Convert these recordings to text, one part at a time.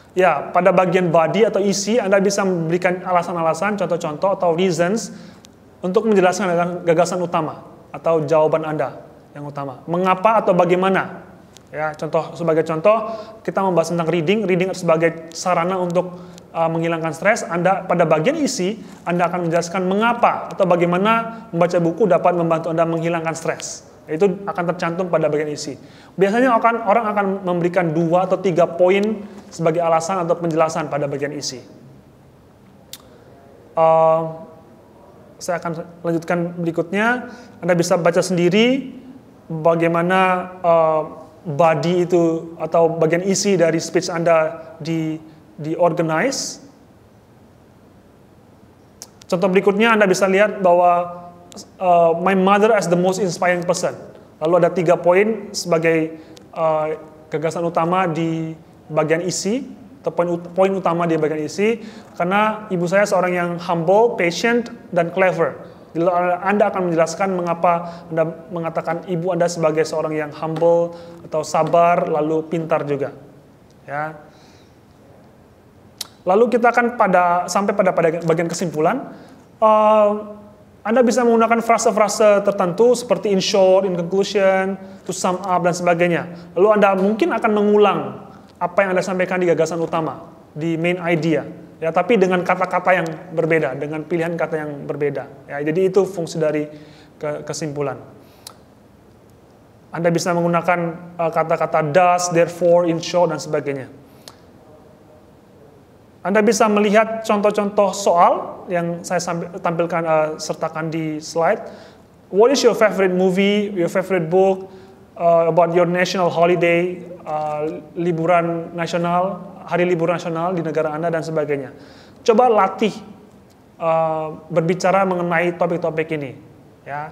Ya, pada bagian body atau isi, Anda bisa memberikan alasan-alasan, contoh-contoh atau reasons untuk menjelaskan gagasan utama atau jawaban Anda yang utama. Mengapa atau bagaimana? Ya, sebagai contoh, kita membahas tentang reading sebagai sarana untuk menghilangkan stres. Anda pada bagian isi, Anda akan menjelaskan mengapa atau bagaimana membaca buku dapat membantu Anda menghilangkan stres. Itu akan tercantum pada bagian isi. Biasanya orang akan memberikan 2 atau 3 poin sebagai alasan atau penjelasan pada bagian isi. Saya akan lanjutkan berikutnya. Anda bisa baca sendiri bagaimana body itu atau bagian isi dari speech Anda diorganize. Contoh berikutnya Anda bisa lihat bahwa my mother as the most inspiring person. Lalu ada 3 poin sebagai gagasan utama di bagian isi, atau poin utama di bagian isi, karena ibu saya seorang yang humble, patient, dan clever. Jadi Anda akan menjelaskan mengapa Anda mengatakan ibu Anda sebagai seorang yang humble atau sabar, lalu pintar juga. Ya. Lalu kita akan sampai pada bagian kesimpulan. Anda bisa menggunakan frase-frase tertentu seperti in short, in conclusion, to sum up, dan sebagainya. Lalu Anda mungkin akan mengulang apa yang Anda sampaikan di gagasan utama, di main idea. Ya, tapi dengan kata-kata yang berbeda, dengan pilihan kata yang berbeda. Ya, jadi itu fungsi dari kesimpulan. Anda bisa menggunakan kata-kata thus, therefore, in short, dan sebagainya. Anda bisa melihat contoh-contoh soal yang saya tampilkan, sertakan di slide. What is your favorite movie, your favorite book, about your national holiday, liburan nasional, hari libur nasional di negara Anda, dan sebagainya. Coba latih berbicara mengenai topik-topik ini. Ya.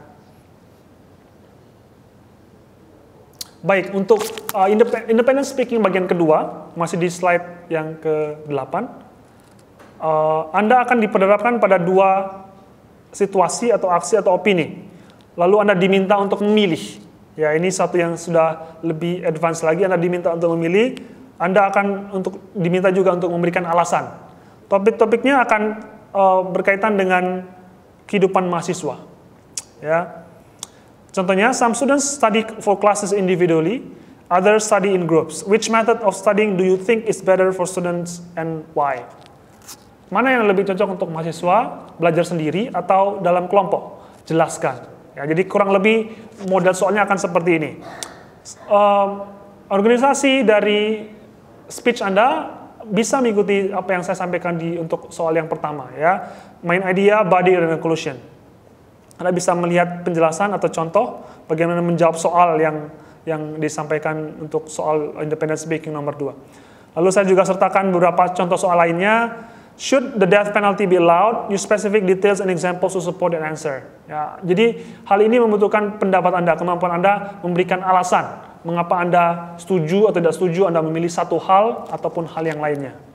Baik, untuk independent speaking bagian kedua, masih di slide yang ke-8, Anda akan diperhadapkan pada 2 situasi atau aksi atau opini. Lalu Anda diminta untuk memilih. Ya, ini satu yang sudah lebih advance lagi. Anda diminta untuk memilih. Anda akan diminta juga untuk memberikan alasan. Topik-topiknya akan berkaitan dengan kehidupan mahasiswa. Ya. Contohnya, some students study for classes individually, others study in groups. Which method of studying do you think is better for students and why? Mana yang lebih cocok untuk mahasiswa, belajar sendiri atau dalam kelompok? Jelaskan. Ya, jadi kurang lebih model soalnya akan seperti ini. Organisasi dari speech Anda bisa mengikuti apa yang saya sampaikan untuk soal yang pertama. Ya, main idea, body, dan conclusion. Anda bisa melihat penjelasan atau contoh bagaimana menjawab soal yang disampaikan untuk soal independent speaking nomor 2. Lalu saya juga sertakan beberapa contoh soal lainnya. Should the death penalty be allowed? Use specific details and examples to support that answer. Ya, jadi hal ini membutuhkan pendapat Anda, kemampuan Anda memberikan alasan mengapa Anda setuju atau tidak setuju Anda memilih satu hal ataupun hal yang lainnya.